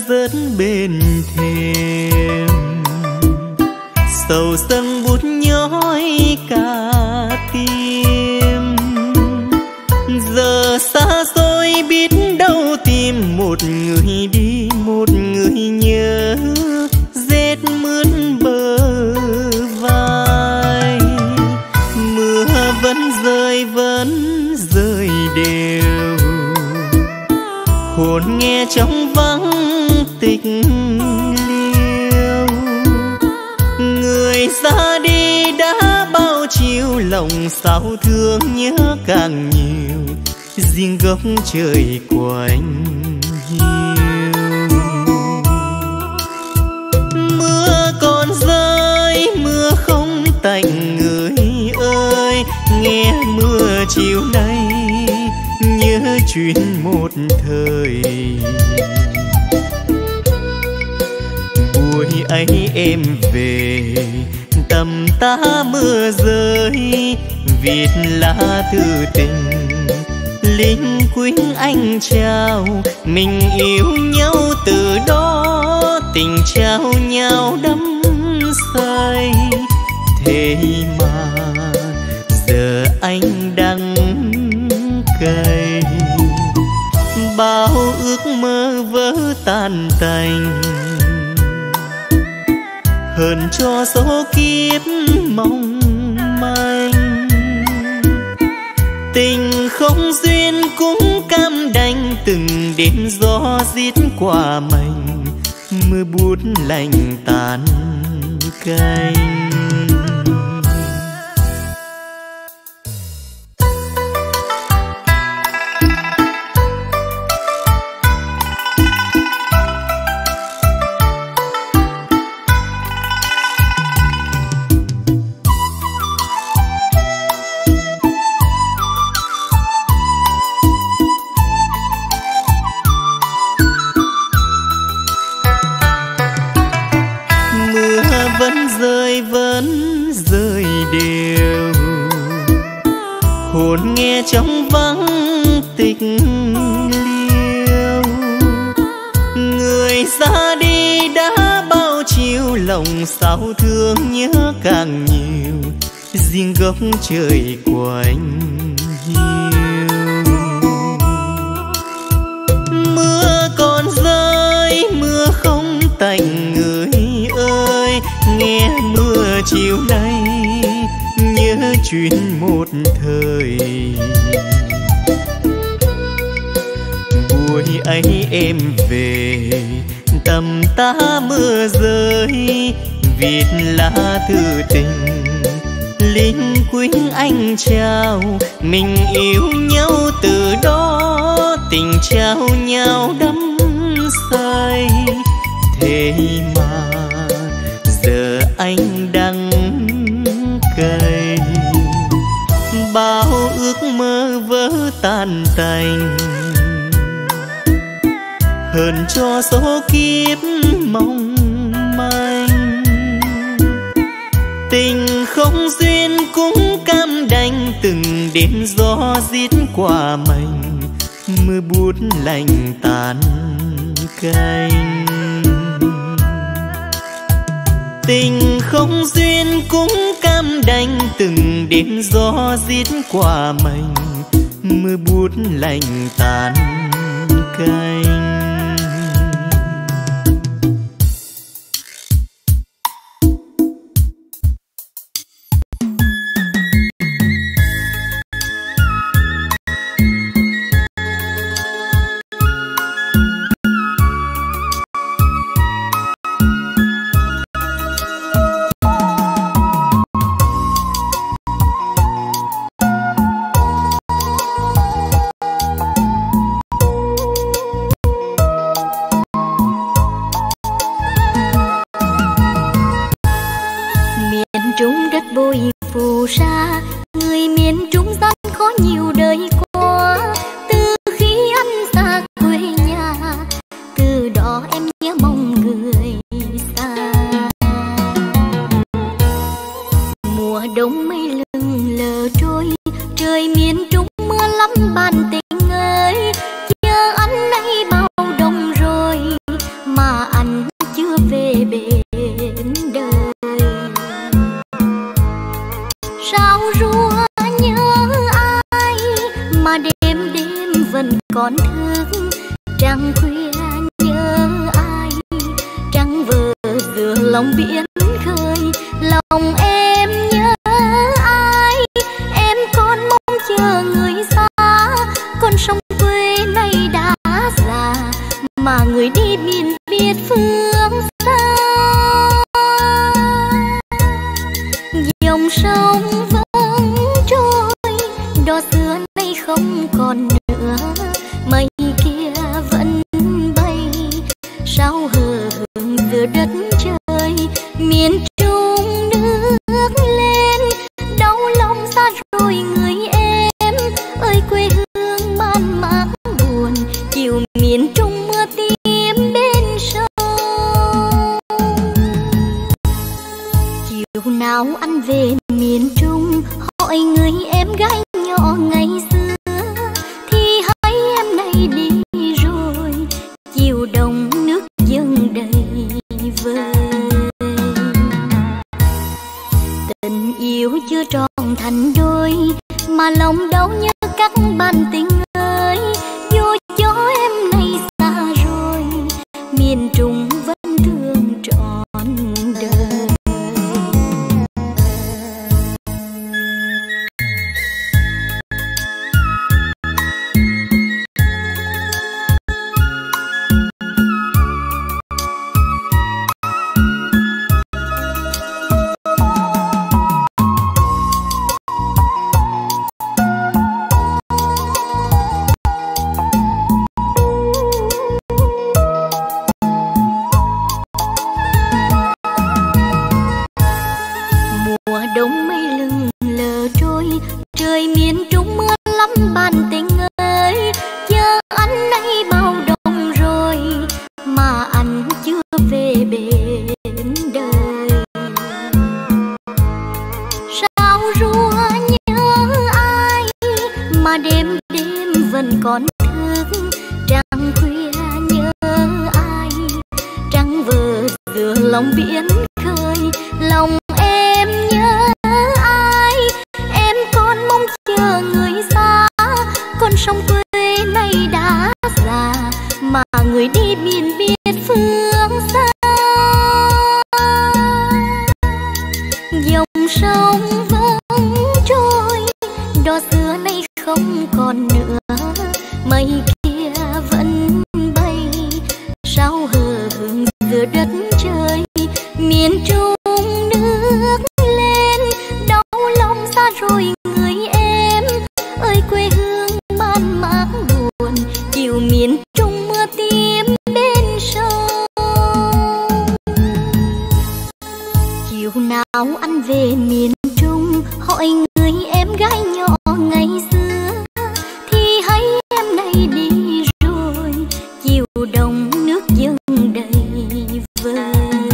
rất bên thềm, sầu sân bút nhói cả tim. Giờ xa xôi biết đâu tìm một người đi, một người nhớ, rét mướt bờ vai. Mưa vẫn rơi đều, hồn nghe trong vắng tịch liêu. Người ra đi đã bao chiều, lòng sao thương nhớ càng nhiều, riêng góc trời quạnh hiu. Mưa còn rơi, mưa không tạnh người ơi, nghe mưa chiều nay nhớ chuyện một thời. Buổi ấy em về, tầm ta mưa rơi, viết lá thư tình linh quýnh anh chào. Mình yêu nhau từ đó, tình trao nhau đắm say. Thế mà giờ anh đắng cay, bao ước mơ vỡ tan tành. Hơn cho số kiếp mong manh, tình không duyên cũng cam đành. Từng đêm gió rít qua mình, mưa bút lạnh tàn canh. Vẫn rơi đều, hồn nghe trong vắng tịch liêu. Người ra đi đã bao chiều, lòng sao thương nhớ càng nhiều, riêng góc trời quạnh hiu. Mưa còn rơi, mưa không tạnh người ơi, nghe mưa chiều nay nhớ chuyện một thời. Buổi ấy em về, tầm ta mưa rơi, viết lá thư tình linh quýnh anh chào. Mình yêu nhau từ đó, tình trao nhau đắm say. Thế mà giờ anh đắng cay, bao ước mơ vỡ tan tành. Hơn cho số kiếp mong manh, tình không duyên cũng cam đành. Từng đêm gió rít qua mình, mưa bút lạnh tàn canh. Tình không duyên cũng cam đành, từng đêm gió rít qua mình, mưa bút lạnh tàn canh. bụi phù sa, người miền Trung gian khó nhiều đời qua. Từ khi anh xa quê nhà, từ đó em nhớ mong người xa. Mùa đông mây lừng lờ trôi, trời miền Trung mưa lắm bạn tình ơi. Nhớ anh nay bao đông rồi mà lòng biển khơi. Lòng em nhớ ai, em còn mong chờ người xa. Con sông quê này đã già, mà người đi miền biệt phương xa. Dòng sông vẫn trôi, đò xưa nay không còn nữa. Mây kia vẫn bay, sao hờ hững giữa đất trời. Miền Trung nước lên, đau lòng xa rồi người em ơi. Quê hương man mác buồn, chiều miền Trung mưa tím bên sông. Chiều nào anh về miền Trung, hỏi người em gái nhỏ ngày xưa, thì hai em nay đi rồi. Chiều đông nước dâng đầy vơi, tình yêu chưa tròn thành đôi, mà lòng đau nhớ các bạn tình ơi. Dù cho em nay xa rồi, miền Trung vẫn thương trọn đời. Đông mây lưng lờ trôi, trời miền Trung mưa lắm bạn tình ơi. Giờ anh nay bao đông rồi, mà anh chưa về bên đời. Sao rua nhớ ai, mà đêm đêm vẫn còn thức. Trăng khuya nhớ ai, trăng vờ giữa lòng biển khơi. Lòng em nhớ ai, em còn mong chờ người xa. Con sông quê này đã già, mà người đi miền biệt phương xa. Dòng sông vẫn trôi, đò xưa nay không còn nữa. Mây kia vẫn bay, sao hờ hững giữa đất trời. Miền Trung nước lên, đau lòng xa rồi người em ơi. Quê hương man mác buồn, chiều miền Trung mưa tím bên sông. Chiều nào anh về miền Trung, hỏi người em gái nhỏ ngày xưa, thì hay em nay đi rồi. Chiều đông nước dâng đầy vơi,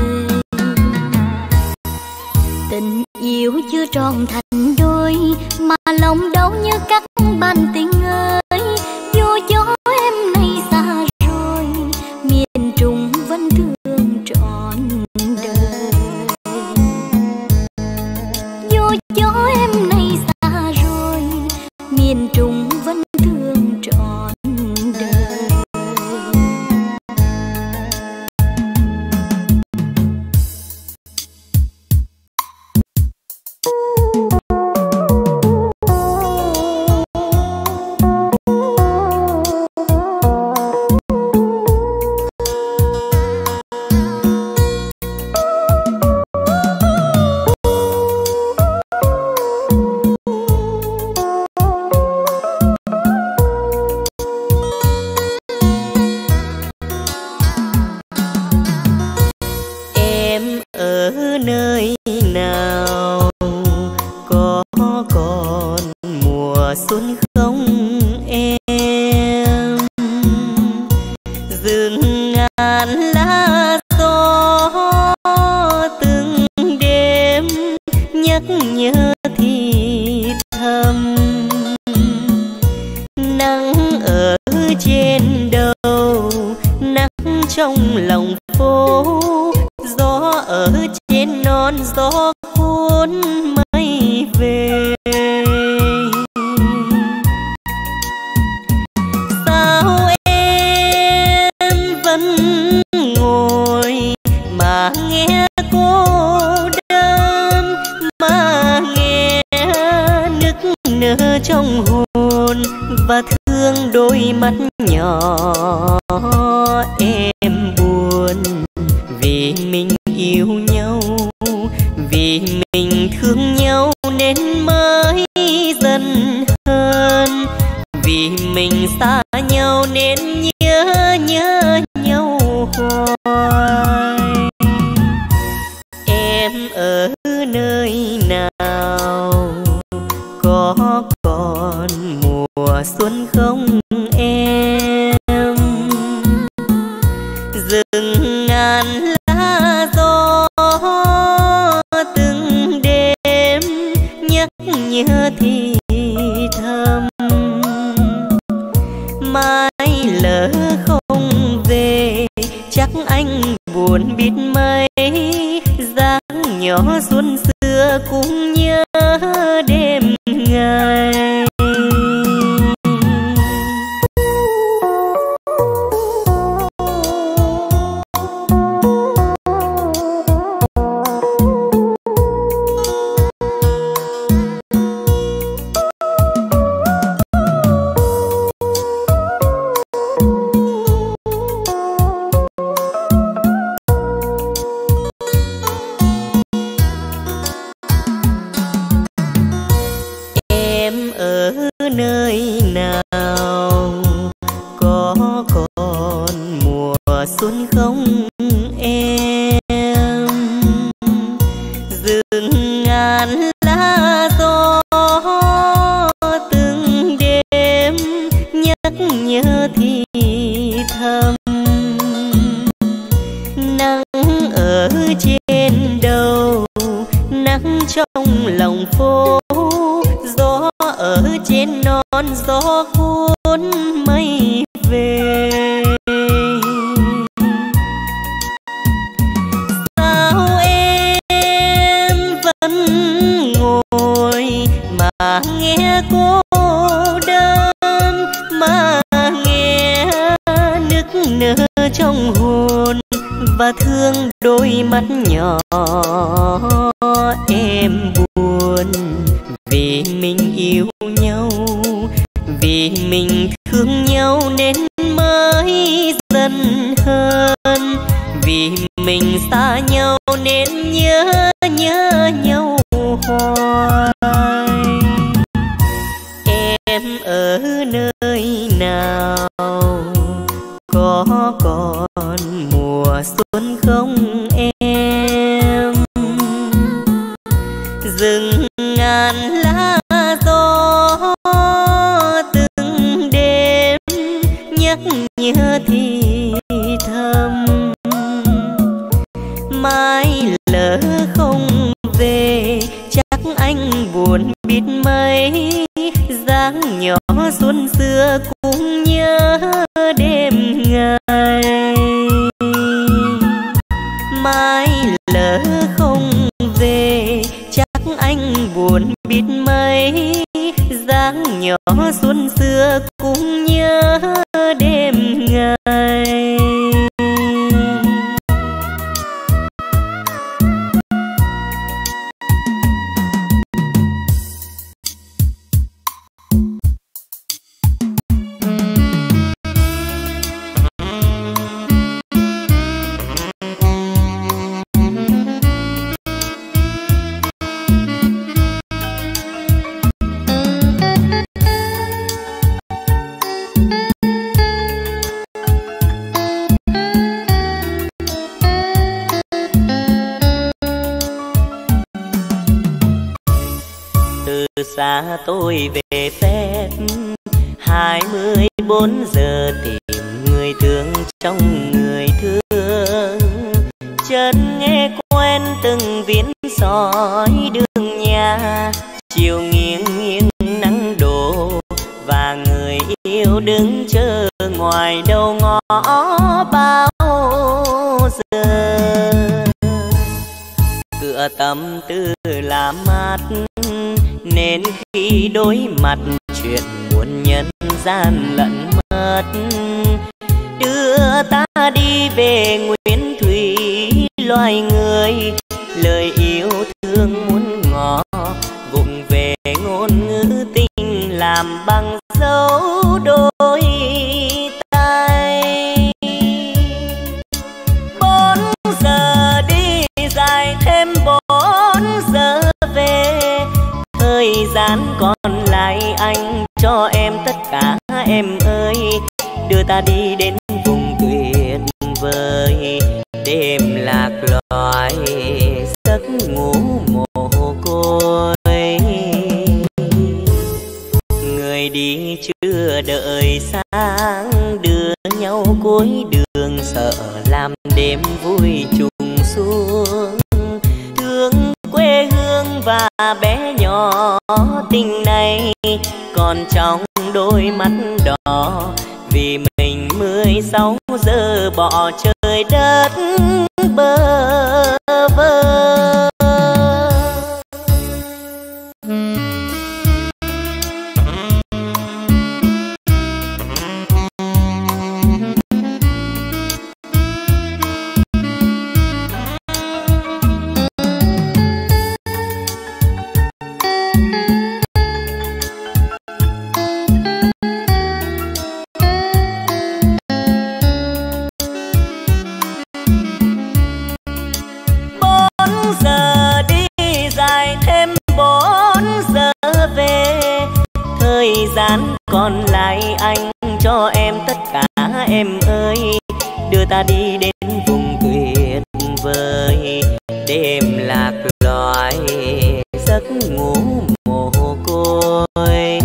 tình yêu chưa tròn thành đôi, mà lòng đau như các bạn tình ơi. Dù cho em nay xa rồi, miền Trung vẫn thương trọn đời. Dù cho em nay xa rồi, miền Trung vẫn thương trọn đời. Nơi nào có còn mùa xuân không em? Rừng ngàn lá gió từng đêm nhắc nhớ thì thầm. Nắng ở trên đầu, nắng trong lòng phố, gió ở trên non gió cuốn mây về. Sao em vẫn ngồi mà nghe cô nhỏ em buồn vì mình yêu nhau, vì mình thương nhau nên mới dần hơn, vì mình xa nhau nên nhớ nhau hoài. Em ở nơi nào, có còn mùa xuân không em? Rừng ngàn lá gió từng đêm nhắc nhớ thì thầm, mai lỡ không về chắc anh buồn biết mấy. Dáng nhỏ xuân xưa cũng nhớ đêm ngày. Nơi nào có còn mùa xuân không em? Rừng ngàn lá gió từng đêm nhắc nhớ thì thầm, nắng ở trên đầu nắng trong lòng phố, gió ở trên non gió cuốn mây về. Sao em vẫn ngồi mà nghe cô đơn, mà nghe nức nở trong hồn và thương đôi mắt nhỏ em buồn vì mình yêu nhau, vì mình thương nhau nên mới dần hơn, vì mình xa nhau nên nhớ nhau hoài. Em ở nơi nào, có còn mùa xuân không em? Rừng ngàn lá gió từng đêm nhắc nhớ thì thầm, mai lỡ không về chắc anh buồn biết mấy. Dáng nhỏ xuân xưa cũng nhớ đêm ngày, mai lỡ không về chắc anh buồn biết mấy. Dáng nhỏ xuân xưa cũng nhớ đêm ngày. Xa tôi về phép 24 giờ tìm người thương trong người thương. Chợt nghe quen từng viên sỏi đường nhà, chiều nghiêng nghiêng nắng đổ và người yêu đứng chờ ngoài đầu ngõ bao giờ. Cửa tâm tư là mát nên khi đối mặt chuyện muôn nhân gian lẫn mất. Đưa ta đi về nguyên thủy loài người, lời yêu thương muốn ngỏ vụng về ngôn ngữ tình làm bằng dấu đôi ta. Thời gian còn lại anh cho em tất cả em ơi, đưa ta đi đến vùng tuyệt vời, đêm lạc loài giấc ngủ mồ côi. Người đi chưa đợi sáng, đưa nhau cuối đường sợ làm đêm vui trùng xuống. Thương quê hương và bé nhỏ tình này còn trong đôi mắt đỏ, vì mình 16 giờ bỏ trời đất bơ vơ. Thời gian còn lại anh cho em tất cả em ơi, đưa ta đi đến vùng tuyệt vời, đêm lạc loài giấc ngủ mồ côi.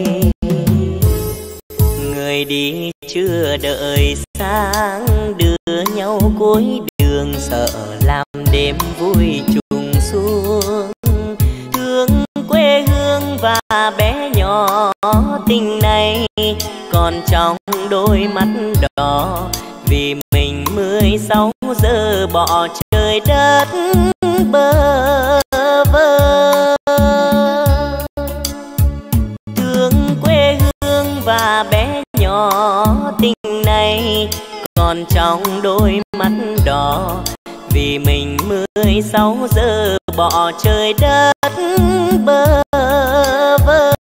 Người đi chưa đợi sáng, đưa nhau cuối đường sợ làm đêm vui trùng xuống. Thương quê hương và bé nhỏ tình này còn trong đôi mắt đỏ, vì mình 16 giờ bỏ trời đất bơ vơ. Thương quê hương và bé nhỏ tình này còn trong đôi mắt đỏ, vì mình 16 giờ bỏ trời đất bơ vơ.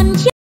xuân